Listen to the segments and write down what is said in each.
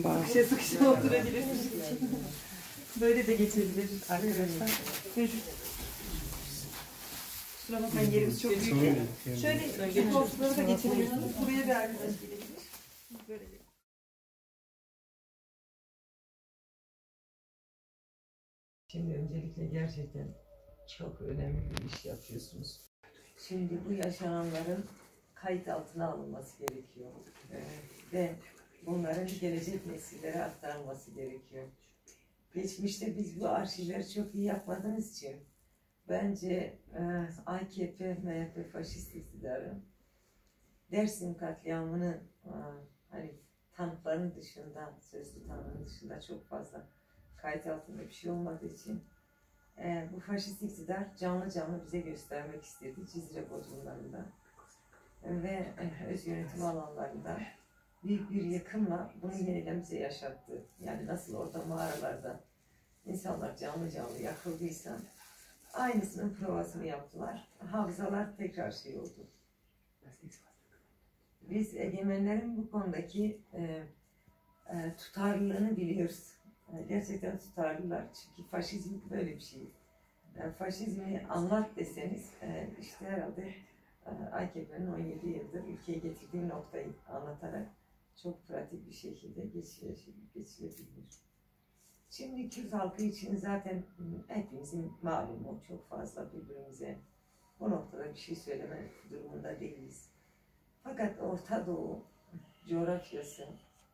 bağlı. Sıkışa oturabilirsiniz. Böyle de geçebilir arkadaşlar. Kusura bakmayın, yerimiz çok büyük. Şöyle koltukları da geçebilirsiniz. Buraya bir arkadaş gelebilir. Böyle de. Şimdi öncelikle gerçekten çok önemli bir iş yapıyorsunuz. Şimdi bu yaşananların kayıt altına alınması gerekiyor. Ve bunların gelecek nesillere aktarılması gerekiyor. Geçmişte biz bu arşivleri çok iyi yapmadığımız için bence AKP, MHP faşist iktidarı Dersim katliamını hani tanıkların dışında, sözlü tanığın dışında çok fazla kayıt altında bir şey olmadığı için bu faşist iktidar canlı canlı bize göstermek istedi Cizre Bodrumlarında ve öz yönetim alanlarında büyük bir yıkımla bunu yeniden bize yaşattı. Yani nasıl orada mağaralarda insanlar canlı canlı yakıldıysa aynısının provasını yaptılar. Hafızalar tekrar şey oldu. Biz egemenlerin bu konudaki tutarlılığını biliyoruz. Gerçekten tutarlılar. Çünkü faşizm böyle bir şey. Faşizmi anlat deseniz işte herhalde AKP'nin 17 yıldır ülkeye getirdiği noktayı anlatarak çok pratik bir şekilde geçilebilir. Şimdi Kürt halkı için zaten hepimizin malumu, çok fazla birbirimize bu noktada bir şey söyleme durumunda değiliz. Fakat Orta Doğu coğrafyası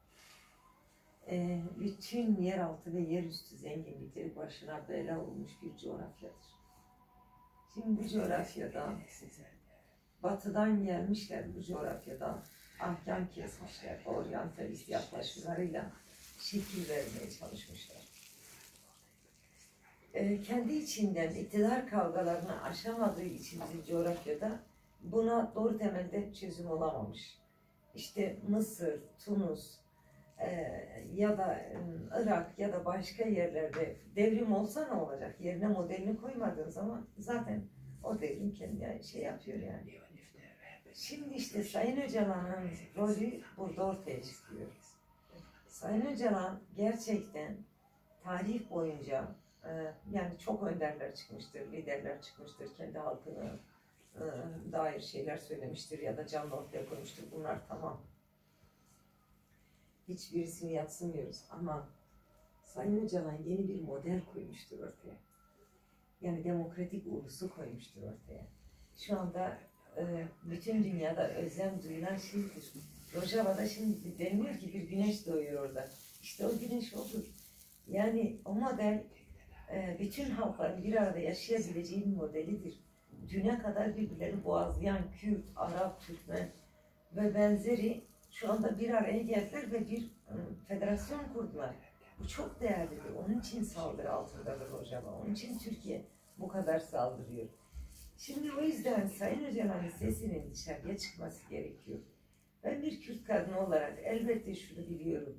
bütün yeraltı ve yerüstü zenginlikleri başına bela olmuş bir coğrafyadır. Şimdi bu coğrafyada batıdan gelmişler, bu coğrafyadan ahkam kesmişler, oryantalist yaklaşımlarıyla şekil vermeye çalışmışlar. Kendi içinden iktidar kavgalarını aşamadığı için bir coğrafyada buna doğru temelde çözüm olamamış. İşte Mısır, Tunus ya da Irak ya da başka yerlerde devrim olsa ne olacak? Yerine modelini koymadığın zaman zaten o devrim kendine şey yapıyor yani. Şimdi işte Sayın Öcalan'ın rolü burada ortaya çıkıyor. Sayın Öcalan gerçekten tarih boyunca yani çok önderler çıkmıştır, liderler çıkmıştır, kendi halkına dair şeyler söylemiştir ya da canlı ortaya koymuştur. Bunlar tamam. Hiçbirisini yadsımıyoruz ama Sayın Öcalan yeni bir model koymuştur ortaya. Yani demokratik ulusu koymuştur ortaya. Şu anda bütün dünyada özlem duyulan şeydir. Rojava'da şimdi deniliyor ki bir güneş doğuyor orada. İşte o güneş odur. Yani o model bütün halkların bir arada yaşayabileceği bir modelidir. Düne kadar birbirlerini boğazlayan Kürt, Arap, Türkmen ve benzeri şu anda bir araya geldiler ve bir federasyon kurdular. Bu çok değerlidir. Onun için saldırı altındadır Rojava. Onun için Türkiye bu kadar saldırıyor. Şimdi o yüzden Sayın Öcalan'ın sesinin dışarıya çıkması gerekiyor. Ben bir Kürt kadını olarak elbette şunu biliyorum.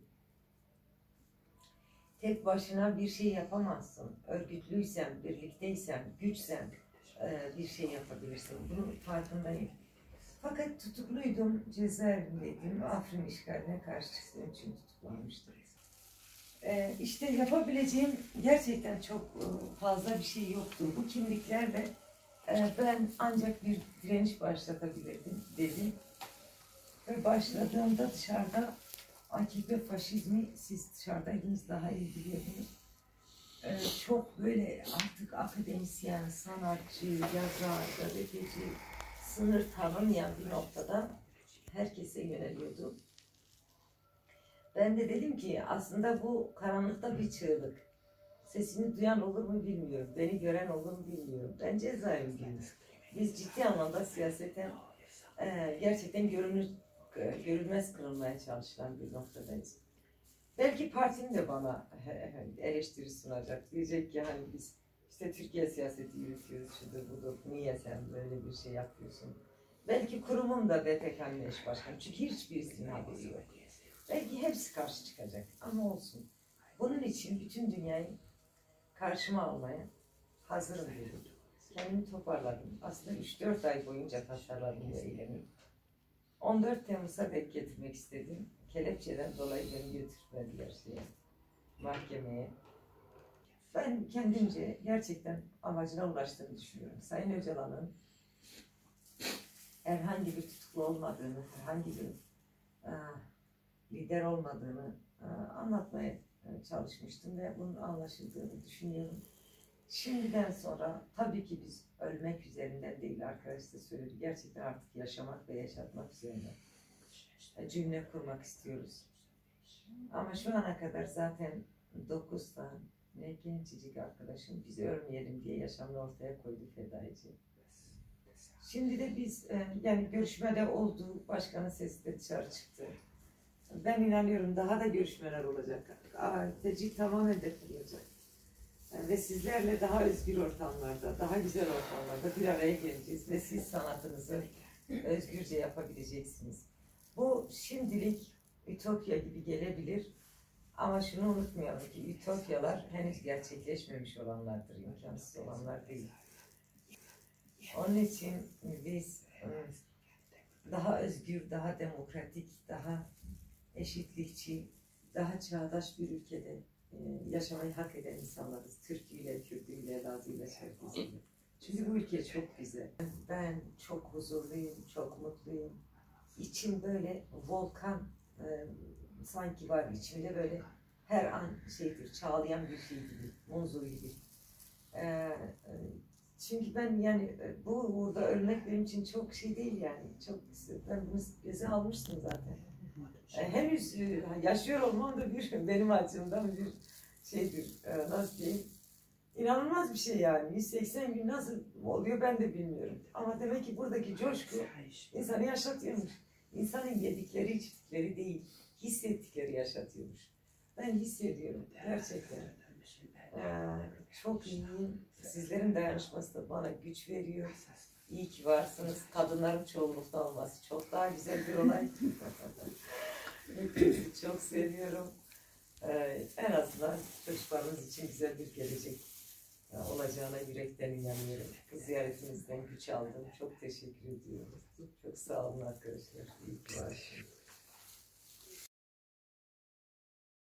Tek başına bir şey yapamazsın. Örgütlüysen, birlikteysen, güçsen bir şey yapabilirsin. Bunun farkındayım. Fakat tutukluydum, cezaevindeydim. Afrin işgaline karşı çıktığım için tutuklanmıştım. İşte yapabileceğim gerçekten çok fazla bir şey yoktu. Bu kimliklerle ben ancak bir direniş başlatabilirdim dedim. Ve başladığımda dışarıda AKP faşizmi, siz dışarıdaydınız daha iyi biliyordunuz. Çok böyle artık akademisyen, sanatçı, yazar, gazeteci, sınır tanımayan bir noktada herkese yöneliyordu. Ben de dedim ki aslında bu karanlıkta bir çığlık. Sesini duyan olur mu bilmiyorum, beni gören olur mu bilmiyorum. Ben cezaevindeyim. Biz ciddi anlamda siyaseten gerçekten görülmez kılınmaya çalışılan bir noktadayız. Belki partim de bana eleştiri sunacak. Diyecek ki hani biz işte Türkiye siyaseti yürütüyoruz, şudur budur, niye sen böyle bir şey yapıyorsun? Belki kurumum da BPK'nın eş başkanı. Çünkü hiçbirisinin haberi yok. Belki hepsi karşı çıkacak ama olsun. Bunun için bütün dünyayı karşıma almaya hazırım dedim. Kendimi toparladım. Aslında 3-4 ay boyunca tasarladım bu eylemi. 14 Temmuz'a denk getirmek istedim. Kelepçeden dolayı beni götürmediler mahkemeye. Ben kendimce gerçekten amacına ulaştığını düşünüyorum. Sayın Öcalan'ın herhangi bir tutuklu olmadığını, herhangi bir lider olmadığını anlatmaya çalışmıştım ve bunun anlaşıldığını düşünüyorum. Şimdiden sonra tabii ki biz ölmek üzerinden değil, arkadaş da söyledi. Gerçekten artık yaşamak ve yaşatmak üzerinden cümle kurmak istiyoruz. Ama şu ana kadar zaten 9 tane gencecik arkadaşım biz ölmeyelim diye yaşamını ortaya koydu fedaici. Şimdi de biz yani görüşmede oldu, başkanın sesi de dışarı çıktı. Ben inanıyorum daha da görüşmeler olacak. Tecik tamamen defoluyoracak. Ve sizlerle daha özgür ortamlarda, daha güzel ortamlarda bir araya geleceğiz ve siz sanatınızı özgürce yapabileceksiniz. Bu şimdilik ütopya gibi gelebilir ama şunu unutmayalım ki ütopyalar henüz gerçekleşmemiş olanlardır, imkansız olanlar değil. Onun için biz daha özgür, daha demokratik, daha eşitlikçi, daha çağdaş bir ülkede yaşamayı hak eden insanlarız. Türküyle, Kürdüyle, Lazıyla, Çerkeziyle. Çünkü bu ülke çok güzel. Ben çok huzurluyum, çok mutluyum. İçim böyle volkan sanki var içimde böyle her an çağlayan bir şey gibi, munzur gibi. Çünkü ben yani burada ölmek benim için çok şey değil yani. Çok ben bunu göze almıştım zaten. Henüz yaşıyor olmam da benim açımdan bir nasıl diyeyim, inanılmaz bir şey yani. 180 gün nasıl oluyor ben de bilmiyorum. Ama demek ki buradaki coşku insanı yaşatıyormuş. İnsanın yedikleri, içtikleri değil, hissettikleri yaşatıyormuş. Ben hissediyorum gerçekten. Çok iyiyim. Sizlerin dayanışması da bana güç veriyor. İyi ki varsınız. Kadınların çoğunlukta olması çok daha güzel bir olay. Çok seviyorum. En azından çocuklarımız için güzel bir gelecek olacağına yürekten inanıyorum. Ziyaretinizden güç aldım. Çok teşekkür ediyorum. Çok sağ olun arkadaşlar. İyi ki varsınız.